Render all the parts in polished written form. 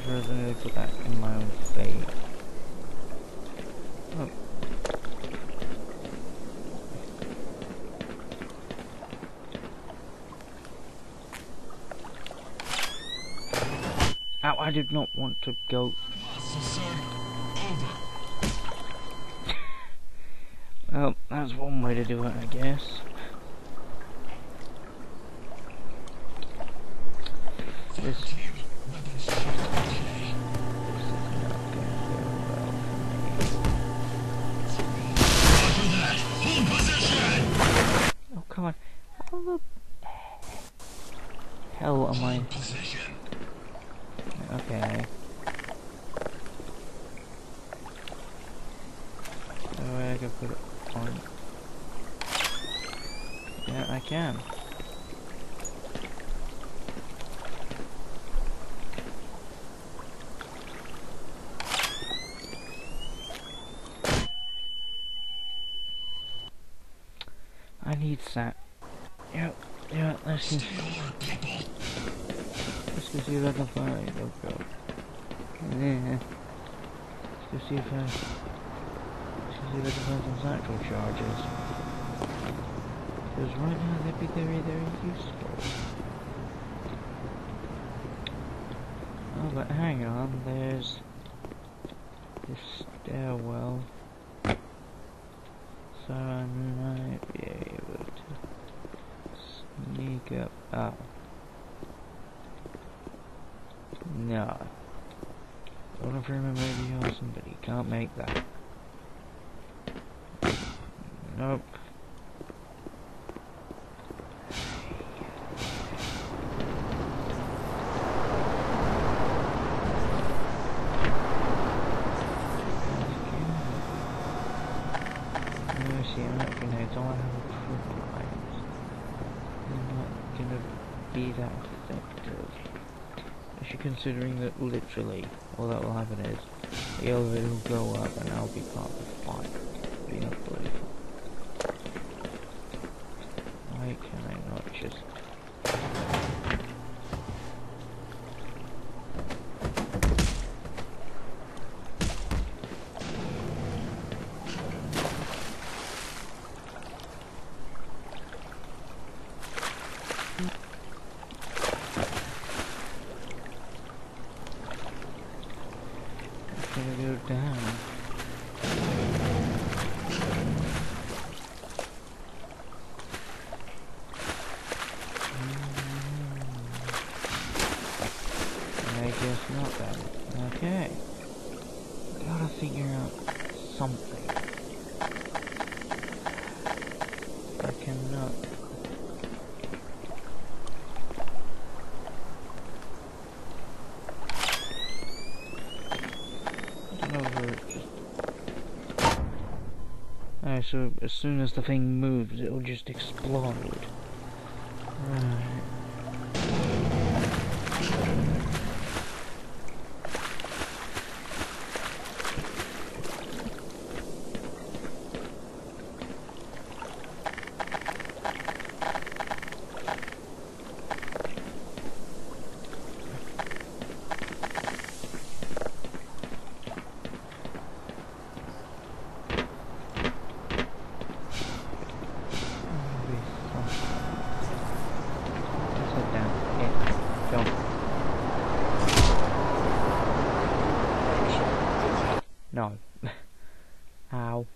just really put that in my own fate. Oh. Ow, I did not want to go. Well, that's one way to do it, I guess. This is not going to go well for me. Oh, come on. How the hell am I? Okay. No way I can put it on. Yeah, I can. I need that. Yeah, let's go see if I can find. Oh god. Yeah. Let's go see if I can find some satchel charges. Because right now they'd be very, very useful. Oh, but hang on, there's this stairwell. So I might be able to sneak up. Oh. No. Gordon Freeman may be awesome, but he can't make that. Nope. Grenades, all I have are kryptonite. They're not gonna be that effective. Especially considering that literally all that will happen is the elevator will go up and I'll be part of the fight. It'll be unbelievable. Why can I not just... gonna go down. I guess not then. Okay. Gotta figure out something. I cannot. Alright, so as soon as the thing moves, it'll just explode. Right. No. Ow.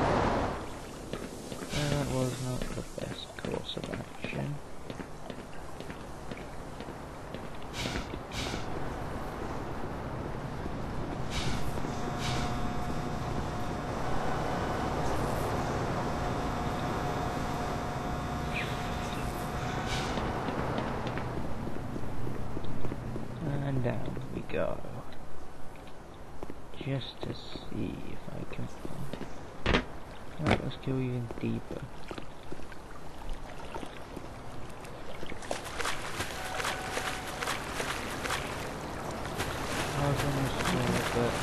That was not the best course of action. And down we go. Just to see if I can find... Right, let's go even deeper. I was almost sure, but...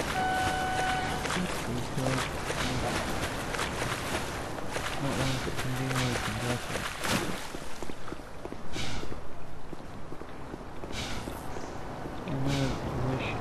Not ones that can be opened, okay. I know, I wish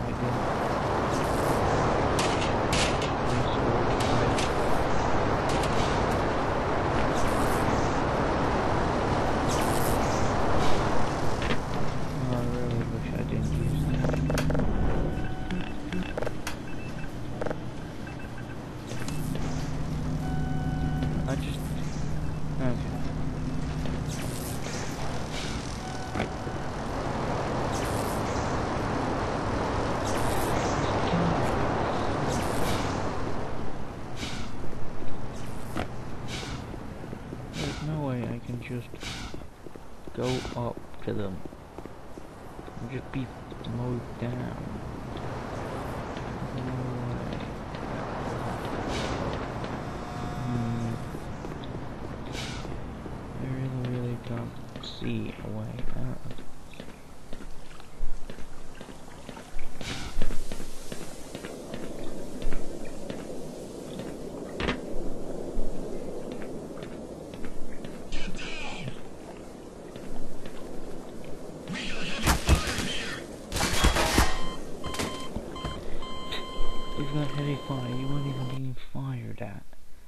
go up to them. And just be mowed down. No way. I really can't see a way out of this. We've got heavy fire, you weren't even being fired at.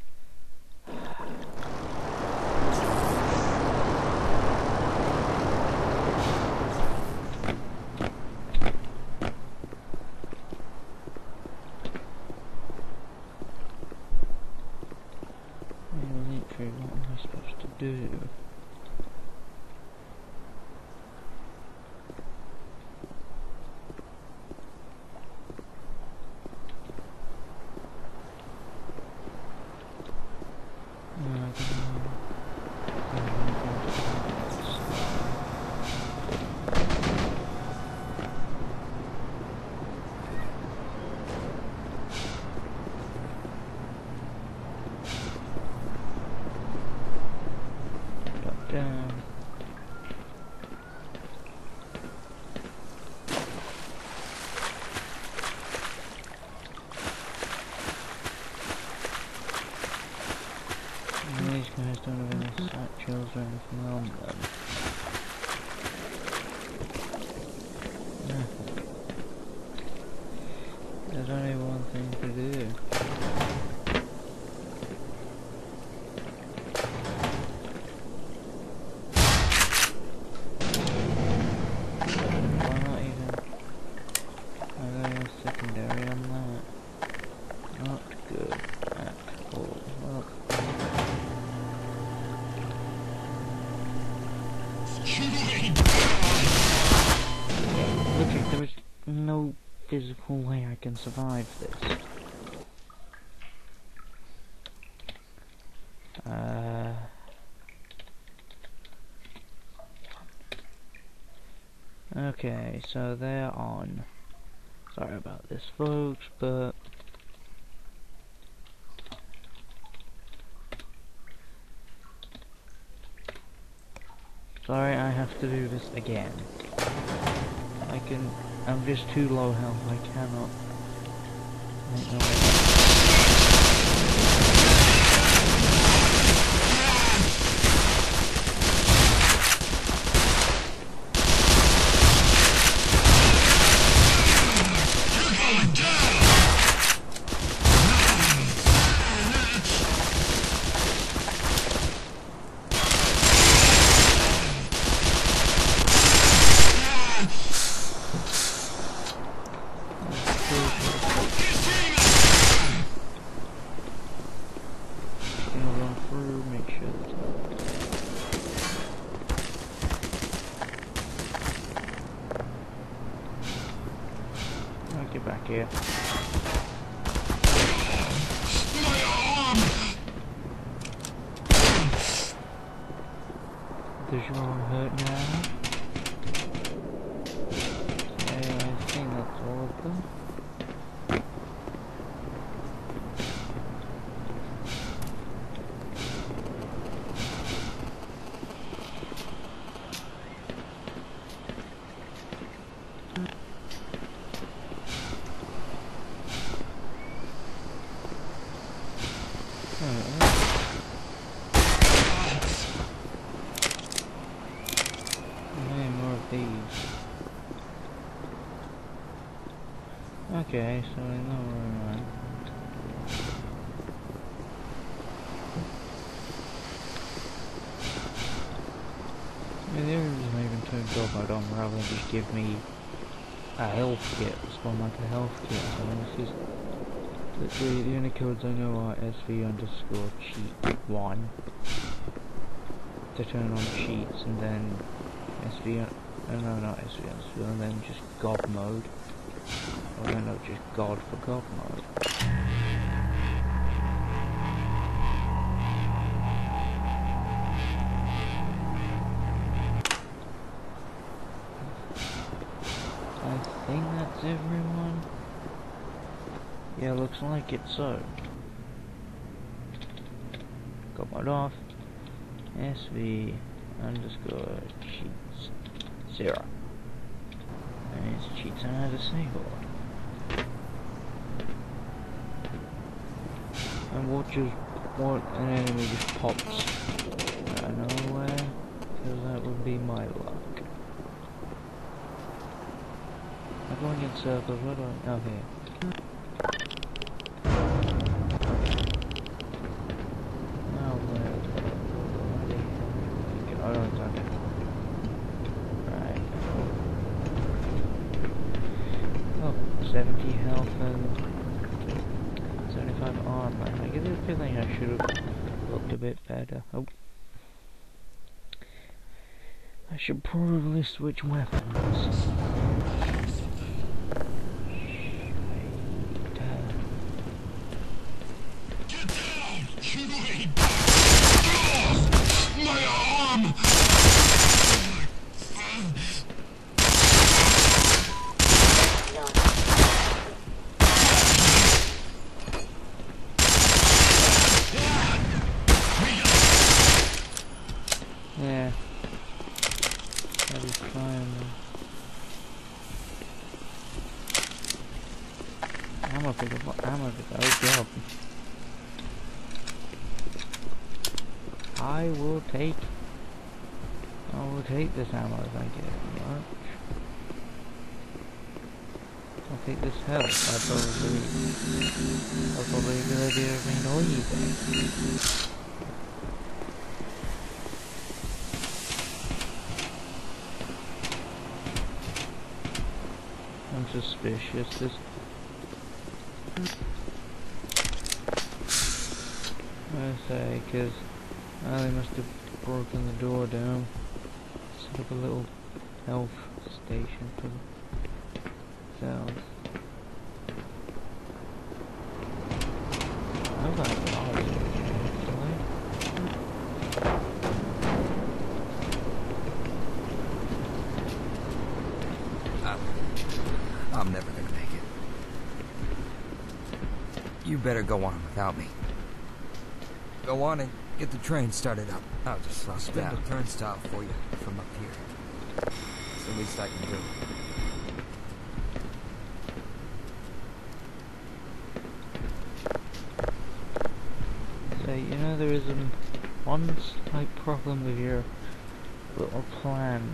Literally, what am I supposed to do? These guys don't have any satchels or anything on them. There's only one thing to do. Why not even? I got a secondary on that. Not good at all. Well, look, there is no physical way I can survive this. Okay, so they're on. Sorry about this, folks, but sorry I have to do this again. I'm just too low health, I cannot make no way. Get back here. Does your arm hurt now? Okay, I think that's all of them. Okay, so I know where I'm at. Yeah, the only reason I even turned job mode on rather than just give me a health kit, spawn like a health kit. So this is literally the only codes I know are SV_cheat1 to turn on cheats, and then no, not SV, and then just God mode. Or no, just God for God mode. think that's everyone. Yeah, looks like it so. Got mine off. SV underscore cheats 0. And it's cheats are disabled. And what an enemy just pops out of nowhere, because that would be my luck. I'm going in circles, where do I... oh, here. Oh, where? Oh, no, it's okay. Right. Oh, 70 health and 75 armor. I get the feeling I should have looked a bit better. Oh. I should probably switch weapons. Get down! You ain't... my arm! Yeah. I was trying. I'm gonna pick up ammo to go. Oh god. I will take this ammo thank you very much. I'll take this health. That's probably a good idea of me leaving. I'm suspicious. This I say, because they must have broken the door down. Set up a little health station for themselves. I've got a lot of it, actually. I'm never gonna make it. You better go on without me. Go on and get the train started up. I'll just spin the turnstile for you from up here. It's the least I can do. So, you know, there is one slight problem with your little plan.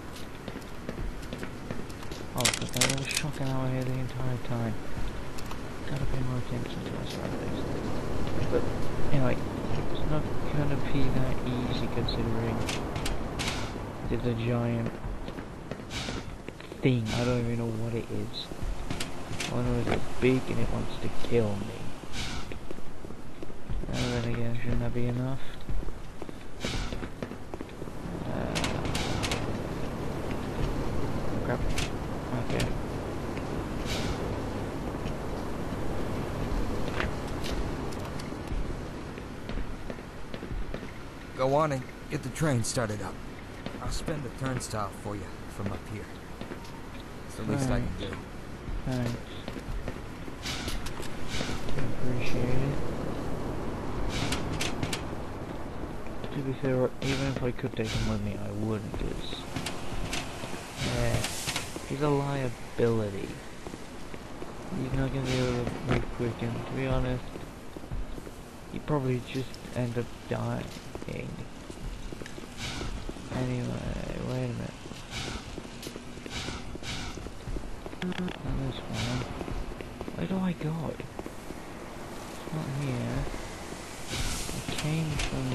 Oh, but there was shotgun out here the entire time. Gotta pay more attention to my surroundings. But, anyway, it's not gonna be that easy considering it's a giant thing. I don't even know what it is. All I know is it's big and it wants to kill me. And then again, shouldn't that be enough? Crap. Okay. Go on and get the train started up. I'll spin the turnstile for you from up here. It's the least I can do. Thanks. Appreciate it. To be fair, even if I could take him with me, I wouldn't, because... yeah, he's a liability. He's not gonna be able to move quick, and to be honest, he'd probably just end up dying. Anyway, wait a minute. And this one. Where do I go? It's not here. I came from